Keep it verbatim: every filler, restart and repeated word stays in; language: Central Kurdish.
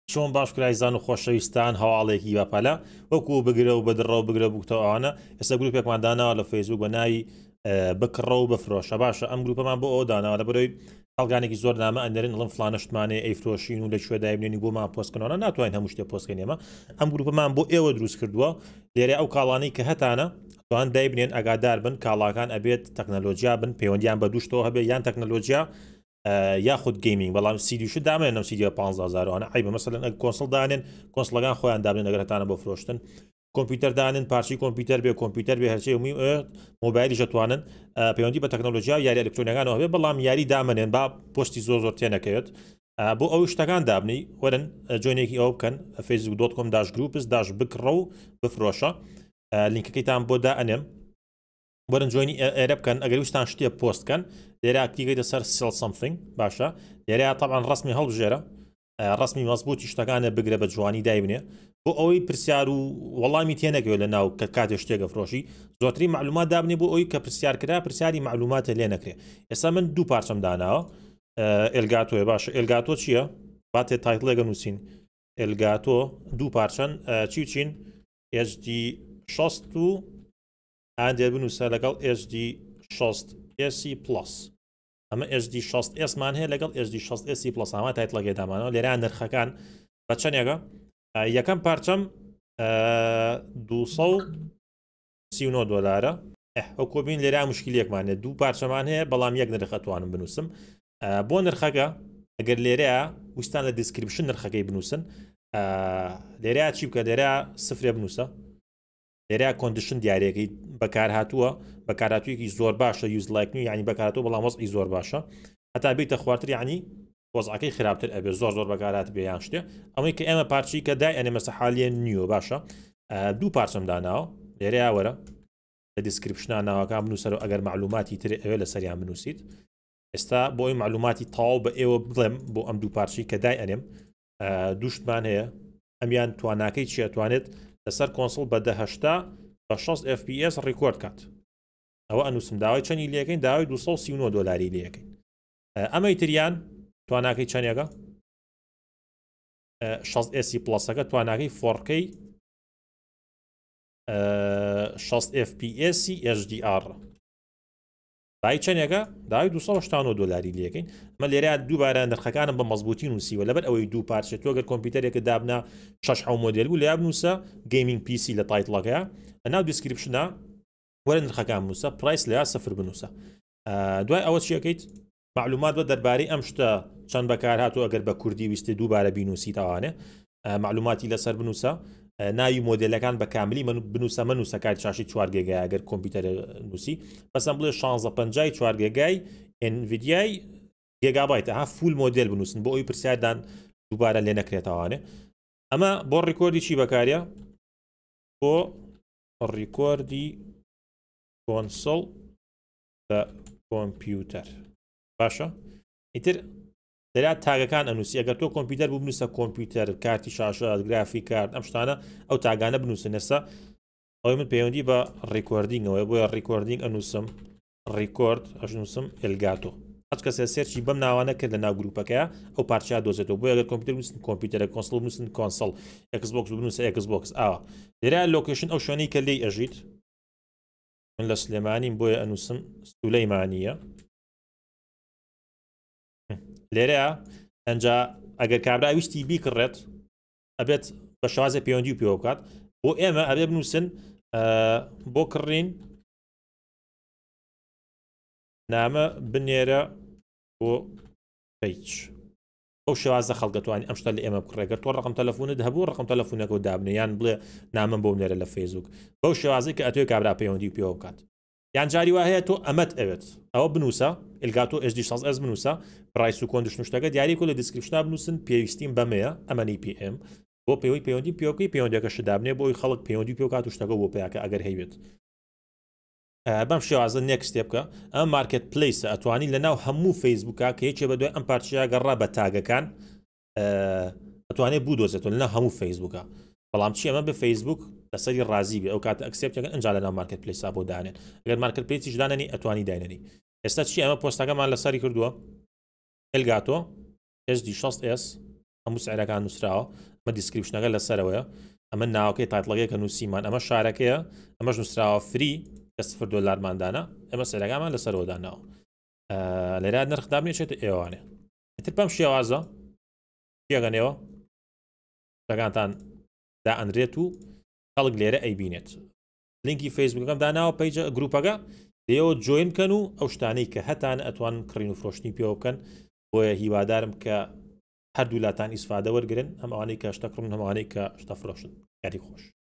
چۆن باش کرایزان و خۆشەویستان هەواڵێکی باپەلە وەکو بگرە و بەدڕە و بگرە بووتەوەوانە ئێستا گروپێکمان داناوە لە فەیسبوک بە ناوی بکڕە و بفرۆشە باشە ئەم گروپەمان بۆ ئەو داناوە لە بەرەوەی هەڵگانێکی زۆر نامە ئەندەرن ئەڵم فلانە شتمانێ ئەیفرۆشین و لە کوێ دایبنێنی بۆمان پۆستکردنەوە ناتوانین هەموو شتێ پۆستکەین ئێمە ئەم گروپەمان بۆ ئێوە دروست کردووە لێرە ئەو کاڵانەی کە هەتانە توان دایبنێن ئەگادار بن کاڵاکان ئەبێت تەکنەلۆژیا بن پەیوەندیان بە دووشتەوە هەبێت یان تەکنەلۆژیا یاخود گەیمینگ بەڵام سیدیش دامێن نەم سیدی پانزده هەزارانە عیبە مەسەلەن ئەگە کۆنسڵ دانێن کۆنسڵەکان خۆیان دابنێن ئەگەر هەتانە بۆ فرۆشتن کۆمپیوتەر دانن پارچی کۆمپیوتەر بێ کۆمپیوتەر بێ هەرچی مۆبایلی دەتوانن پەیوەندی بە تەکنەلۆژیا یاری ئەلکترۆنیەکانەوە هەبێت بەڵام یاری دامنێن با پۆستی زۆر زۆر تێنەکەوێت بۆ ئەو شتەکان دابنی وەرن جوێنێکی ئەو بکەن فەیسبوک دۆت کۆم داش گروپس داش بکڕە و بفرۆشە لینکەکەیتان بۆ دائەنێم وەرن جوێنی ئێرە بکەن ئەگەر ویستان شتێ پۆستکەن لێرە کلیکەیتە سەر سێل سەمثینگ باشە لێرە طبعاً ڕسمی هەڵبژێرە ڕسمی مەزبوطی شتەکانە بگرە بە جوانی دایبنێ بۆ ئەوەی پرسیار و وەڵامی تێنەکەوێت لە ناو کە کاتێک شتێکە فرۆشی زۆرتری معلومات دابنێ بۆ ئەوی کە پرسیار کرا پرسیاری معلوماتە لێ نەکرێ ئێستا من دوو پارچەم داناوە ئێلگاتۆیە باشە ئێلگاتۆ چییە باتێ تایتڵێگە نووسین ئێلگاتۆ دوو پارچەن چی چین ئێچ دی شەست و ئەندێ بنووسە لەگەڵ ئێچ دی شەست ئێسی پلس ئەمە ئێچ دی شەست ئێسمان هەیە لەگەڵ ئێچ دی شەست ئێسی پلس ئەمە تایتڵەکەی دامانەوە لێران نرخەکان بە چەندێکە یەکەم پارچەم دووسە و سی و نۆ دۆلارە ئەو کۆبین لێرا مشکلێکمانێ دوو پارچەمان هەیە بەڵام یەک نرخە توانم بنووسم بۆ نرخەکە ئەگەر لێرەیە ویستان لە دیسکریپشن نرخەکەی بنووسن لێرە چی بکە لێرە سفرێ بنووسە لێرە کۆندیشن دیارەکەی بەکارهاتووە بەکارهاتوویەکی زۆر باشە یوز لایکنی یعنی بەکارهاتوو بەڵام وەزئی زۆر باشە هەتا بیتە خوارتر یعنی وەزعەکەی خراپتر ئەبێ زۆر زۆر بەکارات بێ یان شتێ ئەمەی کە ئێمە پارچی کە دای ئەنێ مەسە حالیە نیوە باشە دوو پارچەم داناوە لێرە وەرە لە دیسکریپشنە ناوەکان بنووسەر و ئەگەر معلوماتی تر ئەوێ لە سەریان بنووسیت ئێستا بۆ ئەوی معلوماتی تاو بە ئێوە بڵێم بۆ ئەم دوو پارچی کە دای ئەنێم دووشتمان هەیە ئەمیان تواناکەی چیە توانێت لەسەر کۆنسڵ بە دەهشتا بە شەست اف پی اس ڕیکۆرد کات ئەوە ئەنووسم داوای چەندی لەکەین داوای دووسە و سی و نۆ دۆلاری لەکەین ئەمەی تریان تواناکەی چەندێکە شەست ئێسی پلسەکە تواناکەی فۆڕکەی شەست اف پی اسی ئێچ دی ئار دای چەندێکە داوای دووسە و هەشتا و نۆ دۆلاری لەکەین ئەمە لێرە دووبارە نرخەکانم بە مەزبوطی نووسیوە لەبەر ئەوەی دوو پارچێت تۆ گەر کۆمپیوتەرێکە دابنا شەش حەو مۆدێل بوو لە بنووسە گەیمینگ پیسی لە تایتڵەکەیە ناو دیسکریپشنە وەرە نرخەکان بنووسە پرایس لە سفر بنووسە دوای ئەوە چیەکەیت معلومات بە دەربارەی ئەم شتە چەند بەکار هاتوو ئەگەر بە کوردی ویستێ دووبارە بینوسی تاوانێ معلوماتی لەسەر بنووسە ناوی مۆدلەکان بە کاملی بنووسە منووسە کات چاشی چوار گێگای ئەگەر کۆمپیوتەر نووسی بەسم بڵێ شانزە پەنجای چوار گێگای ئێنڤیدیای گێگابایتە ها فول مۆدل بنووسن بۆ ئەوی پرسیاردان دووبارە لێ نەکرێتەوانێ ئەمە بۆ ڕیکۆردی چی بەکارە بۆ ڕیکۆردی کۆنسڵ بە کۆمپیوتەر باشە ئیتر لێرا تاگەکان ئەنووسی ئەگەر تۆ کۆمپیوتەر بوو بنووسە کۆمپیوتەر کارتی شاشە گرافی کارت ئەم شتانە ئەو تاگانە بنووسن ئێستا ئەوەی من پەیوەندی بە ڕیکۆردینگەوەی بۆیە ڕیکۆردینگ ئەنووسم ڕیکۆرد ئەژنووسم ئێلگاتۆ هەچ کەسێ سێرچی بەم ناوانە کرد لە ناو گروپەکەیە ئەو پارچیا دۆزێتەوە بۆ ئەگەر کۆمپیوتەر بنووسن کۆمپیوتەرە کۆنسڵ بنووسن کۆنسڵ ئەکس بۆکس بنووسە ئەکس بۆکس ئاوە لێرا لۆکیشن ئەو شوێنەی کە لێی ئەژیت من لە سلێمانیم بۆیە ئەنووسم سولەیمانیە لێرە ئەنجا ئەگەر کابرا ویستی بیکڕێت ئەبێت بە شازە پەیوەندی و پێوە بکات بۆ ئێمە ئەبێ بنووسن بۆ کڕین نامە بنێرە بۆ پیچ ئەو شێوازە خەڵگەتوانی ئەم شتە لە ئێمە بکڕێگەر تۆ ڕقم تەلەفۆنت هەبوو ڕقم تەلەفۆنەکە و دابنێ یان بڵێ نامم بۆ بنێرە لە فەیسبوک بەو شێوازەی کە ئەتوێ کابرا پەیوەندی و پێوە بکات یان جاری وا هەیە تۆ ئەمەت ئەوێت ئەوە بنووسە ئێلگاتۆ ئێچ دی شەست ئەس بنووسە پرایس و کۆندیشن شتەکە دیاریکۆ لە دیسکریپشنا بنووسن پێویستیم بەمەیە ئەمەنی پی ئێم بۆ پێوەی پەیوەندی پێوەکەی پەیوەندەکە شدابنێ بۆی خەڵک پەیوەندی پێ کات و شتەکە بۆ پیاکە ئەگەر هەیوێت بەم شێوازە نێکستێ بکە ئەم مارکت پلیسە ئەتوانی لە ناو هەموو فەیسبوکە کە هیچێ بە دوای ئەم پارچیا گەڕا بە تاگەکان ئەتوانێت بوو دۆزێتەوە لە ناو هەموو فەیسبوکە بەڵام چی ئەمە بە فەیسبوک لەسەری ڕازی بێ ئەو کاتە ئەکسپتەکە ئەنجا لە ناو مارکت پلیسا بۆ دانێن ئەگەر مارکت پلیسیش دانێنی ئەتوانی داینەری ئێستا چی ئەمە پۆستەکەمان لەسەری کردووە ئێلگاتۆ ئێچ دی شەست ئێس هەموو سعرەکان نووسراوە ئەمە دیسکریپشنەکە لەسەرەوەیە ئەمە ناوەکەی تایتڵەکەی کە نووسیمان ئەمە شارەکەیە ئەمەش نووسراوە فری کە سفر دۆلارماندانە ئەمە سەرەکانمان لەسەرەوە داناوە لێرا نرخدام نێچێت ئێوانێ تر پەم شێوازە پێگەنێەوە شتەکانتان دائەنرێت و خەڵک لێرە ئەیبینێت لینکی فەیسبوکەکەم داناوە پەیجە گروپەکە لێەوە جوین بکەن و ئەو شتانەی کە هەتان ئەتوان کڕین و فرۆشتنی پێوە بکەن بۆیە هیوادارم کە هەردوو لاتان ئیسفادە وەرگرن هەم ئەوانەی کە شتە کڕن هەموانەی کە شتە فرۆشن یاری خۆش